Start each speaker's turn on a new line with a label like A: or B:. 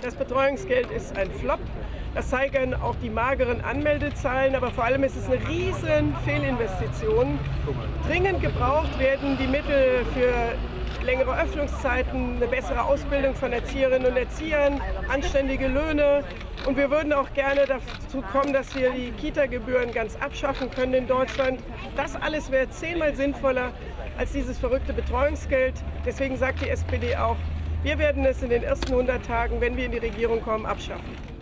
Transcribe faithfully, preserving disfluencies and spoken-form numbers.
A: Das Betreuungsgeld ist ein Flop. Das zeigen auch die mageren Anmeldezahlen, aber vor allem ist es eine riesen Fehlinvestition. Dringend gebraucht werden die Mittel für längere Öffnungszeiten, eine bessere Ausbildung von Erzieherinnen und Erziehern, anständige Löhne. Und wir würden auch gerne dazu kommen, dass wir die Kita-Gebühren ganz abschaffen können in Deutschland. Das alles wäre zehnmal sinnvoller als dieses verrückte Betreuungsgeld. Deswegen sagt die S P D auch, wir werden es in den ersten hundert Tagen, wenn wir in die Regierung kommen, abschaffen.